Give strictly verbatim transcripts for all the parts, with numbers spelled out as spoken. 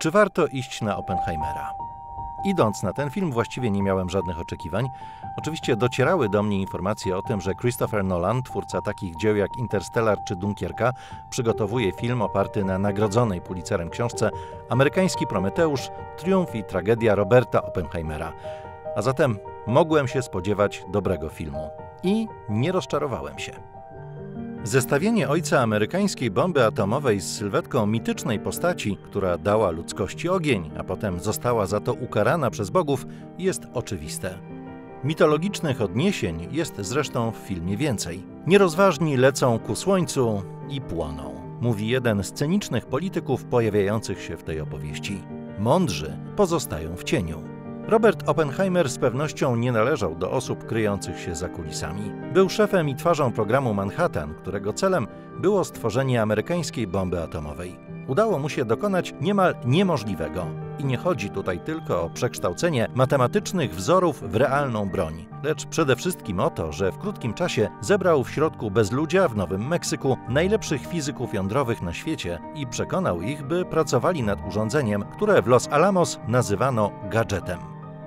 Czy warto iść na Oppenheimera? Idąc na ten film właściwie nie miałem żadnych oczekiwań. Oczywiście docierały do mnie informacje o tym, że Christopher Nolan, twórca takich dzieł jak Interstellar czy Dunkierka, przygotowuje film oparty na nagrodzonej Pulitzerem książce Amerykański Prometeusz – triumf i tragedia Roberta Oppenheimera. A zatem mogłem się spodziewać dobrego filmu. I nie rozczarowałem się. Zestawienie ojca amerykańskiej bomby atomowej z sylwetką mitycznej postaci, która dała ludzkości ogień, a potem została za to ukarana przez bogów, jest oczywiste. Mitologicznych odniesień jest zresztą w filmie więcej. Nierozważni lecą ku słońcu i płoną, mówi jeden z cynicznych polityków pojawiających się w tej opowieści. Mądrzy pozostają w cieniu. Robert Oppenheimer z pewnością nie należał do osób kryjących się za kulisami. Był szefem i twarzą programu Manhattan, którego celem było stworzenie amerykańskiej bomby atomowej. Udało mu się dokonać niemal niemożliwego. I nie chodzi tutaj tylko o przekształcenie matematycznych wzorów w realną broń, lecz przede wszystkim o to, że w krótkim czasie zebrał w środku bezludzia w Nowym Meksyku najlepszych fizyków jądrowych na świecie i przekonał ich, by pracowali nad urządzeniem, które w Los Alamos nazywano gadżetem.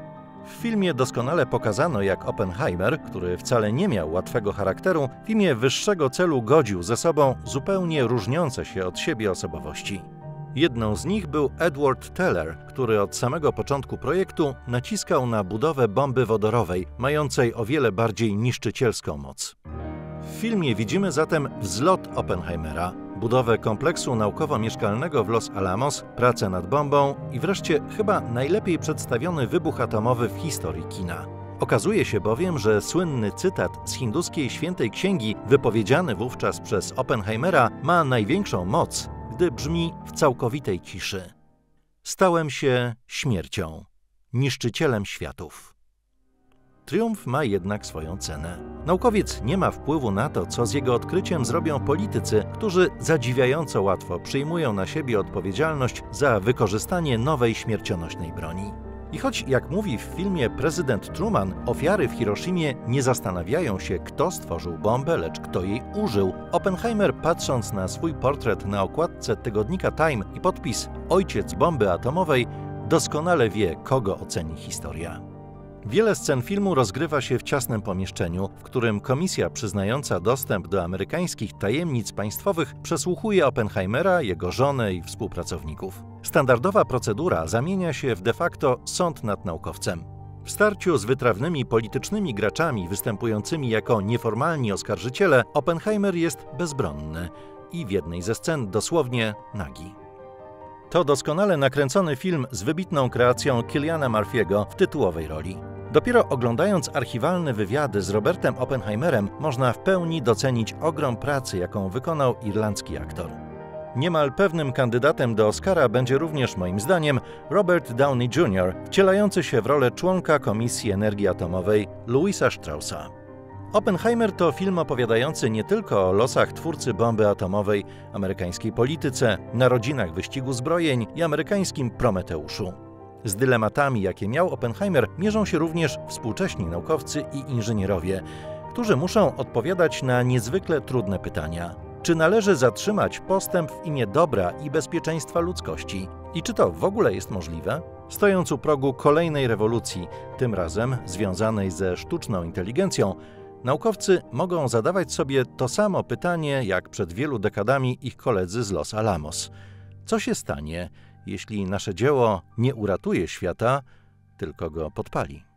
W filmie doskonale pokazano, jak Oppenheimer, który wcale nie miał łatwego charakteru, w imię wyższego celu godził ze sobą zupełnie różniące się od siebie osobowości. Jedną z nich był Edward Teller, który od samego początku projektu naciskał na budowę bomby wodorowej, mającej o wiele bardziej niszczycielską moc. W filmie widzimy zatem wzlot Oppenheimera, budowę kompleksu naukowo-mieszkalnego w Los Alamos, pracę nad bombą i wreszcie chyba najlepiej przedstawiony wybuch atomowy w historii kina. Okazuje się bowiem, że słynny cytat z hinduskiej świętej księgi, wypowiedziany wówczas przez Oppenheimera, ma największą moc, gdy brzmi w całkowitej ciszy. Stałem się śmiercią, niszczycielem światów. Triumf ma jednak swoją cenę. Naukowiec nie ma wpływu na to, co z jego odkryciem zrobią politycy, którzy zadziwiająco łatwo przyjmują na siebie odpowiedzialność za wykorzystanie nowej śmiercionośnej broni. I choć, jak mówi w filmie prezydent Truman, ofiary w Hiroshimie nie zastanawiają się, kto stworzył bombę, lecz kto jej użył, Oppenheimer, patrząc na swój portret na okładce tygodnika Time i podpis „Ojciec bomby atomowej”, doskonale wie, kogo oceni historia. Wiele scen filmu rozgrywa się w ciasnym pomieszczeniu, w którym komisja przyznająca dostęp do amerykańskich tajemnic państwowych przesłuchuje Oppenheimera, jego żonę i współpracowników. Standardowa procedura zamienia się w de facto sąd nad naukowcem. W starciu z wytrawnymi politycznymi graczami występującymi jako nieformalni oskarżyciele, Oppenheimer jest bezbronny i w jednej ze scen dosłownie nagi. To doskonale nakręcony film z wybitną kreacją Ciliana Murphy'ego w tytułowej roli. Dopiero oglądając archiwalne wywiady z Robertem Oppenheimerem można w pełni docenić ogrom pracy, jaką wykonał irlandzki aktor. Niemal pewnym kandydatem do Oscara będzie również moim zdaniem Robert Downey junior, wcielający się w rolę członka Komisji Energii Atomowej Louisa Straussa. Oppenheimer to film opowiadający nie tylko o losach twórcy bomby atomowej, amerykańskiej polityce, narodzinach wyścigu zbrojeń i amerykańskim Prometeuszu. Z dylematami, jakie miał Oppenheimer, mierzą się również współcześni naukowcy i inżynierowie, którzy muszą odpowiadać na niezwykle trudne pytania. Czy należy zatrzymać postęp w imię dobra i bezpieczeństwa ludzkości? I czy to w ogóle jest możliwe? Stojąc u progu kolejnej rewolucji, tym razem związanej ze sztuczną inteligencją, naukowcy mogą zadawać sobie to samo pytanie, jak przed wielu dekadami ich koledzy z Los Alamos. Co się stanie, jeśli nasze dzieło nie uratuje świata, tylko go podpali?